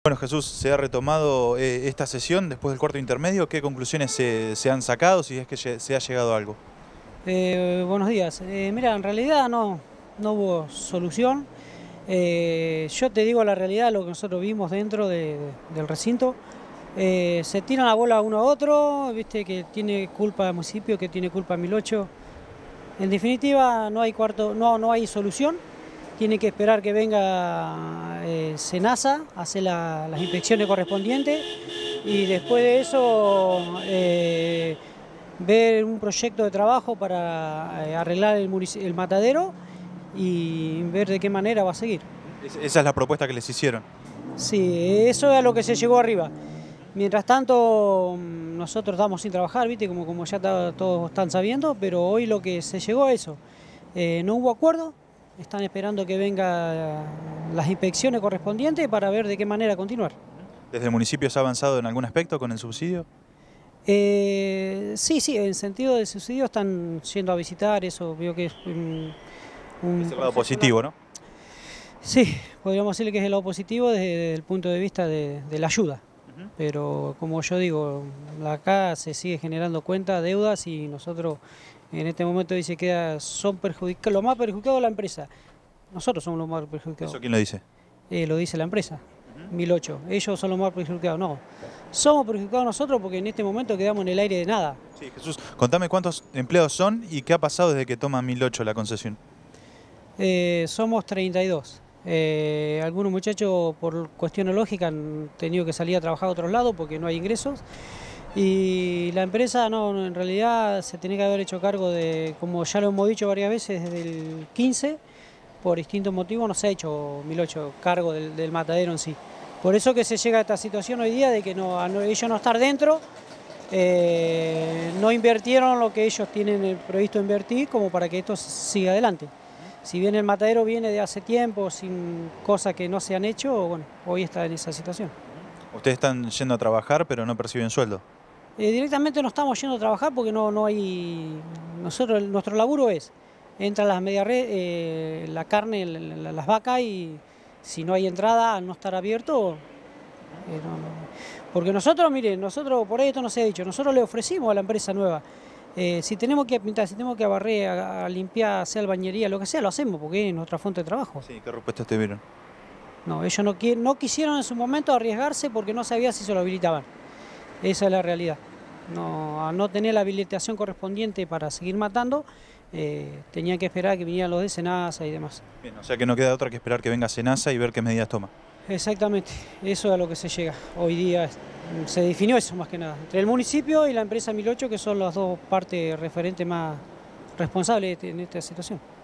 Bueno, Jesús, se ha retomado esta sesión después del cuarto intermedio. ¿Qué conclusiones se han sacado, si es que se ha llegado a algo? Buenos días. Mira, en realidad no hubo solución. Yo te digo la realidad, lo que nosotros vimos dentro del recinto. Se tiran la bola uno a otro, viste que tiene culpa el municipio, que tiene culpa 1008. En definitiva, no hay solución. Tiene que esperar que venga SENASA a hacer las inspecciones correspondientes y después de eso ver un proyecto de trabajo para arreglar el matadero y ver de qué manera va a seguir. Esa es la propuesta que les hicieron. Sí, eso es a lo que se llegó arriba. Mientras tanto, nosotros estamos sin trabajar, ¿viste? Como ya todos están sabiendo, pero hoy lo que se llegó a eso. No hubo acuerdo, están esperando que vengan las inspecciones correspondientes para ver de qué manera continuar. ¿Desde el municipio se ha avanzado en algún aspecto con el subsidio? Sí, en sentido de subsidio están yendo a visitar, eso veo que es Es el lado positivo, ¿no? Sí, podríamos decirle que es el lado positivo desde el punto de vista de la ayuda. Pero como yo digo, acá se sigue generando cuentas, deudas y nosotros en este momento dice que son perjudicados, lo más perjudicado la empresa. Nosotros somos los más perjudicados. ¿Eso quién lo dice? Lo dice la empresa, 1008. Ellos son los más perjudicados, no. Somos perjudicados nosotros porque en este momento quedamos en el aire de nada. Sí, Jesús, contame cuántos empleados son y qué ha pasado desde que toma 1008 la concesión. Somos 32. Algunos muchachos por cuestiones lógicas han tenido que salir a trabajar a otros lados porque no hay ingresos. Y la empresa no, en realidad se tenía que haber hecho cargo de, como ya lo hemos dicho varias veces, desde el 15, por distintos motivos no se ha hecho 1008 cargo del matadero en sí. Por eso que se llega a esta situación hoy día de que ellos no estar dentro, no invirtieron lo que ellos tienen previsto invertir como para que esto siga adelante. Si bien el matadero viene de hace tiempo, sin cosas que no se han hecho, bueno, hoy está en esa situación. Ustedes están yendo a trabajar, pero no perciben sueldo. Directamente no estamos yendo a trabajar porque no hay... Nuestro laburo es, entra las media red, la carne, las vacas y si no hay entrada, al no estar abierto... Porque nosotros, miren, por ahí esto no se ha dicho, nosotros le ofrecimos a la empresa nueva. Si tenemos que pintar, si tenemos que barrer, a limpiar, hacer albañería, lo que sea, lo hacemos porque es nuestra fuente de trabajo. Sí, ¿qué respuesta te vieron? No, ellos no quisieron en su momento arriesgarse porque no sabía si se lo habilitaban. Esa es la realidad. No, a no tener la habilitación correspondiente para seguir matando, tenían que esperar que vinieran los de SENASA y demás. Bien, o sea que no queda otra que esperar que venga SENASA y ver qué medidas toma. Exactamente, eso es a lo que se llega. Hoy día se definió eso más que nada, entre el municipio y la empresa 1008, que son las dos partes referentes más responsables en esta situación.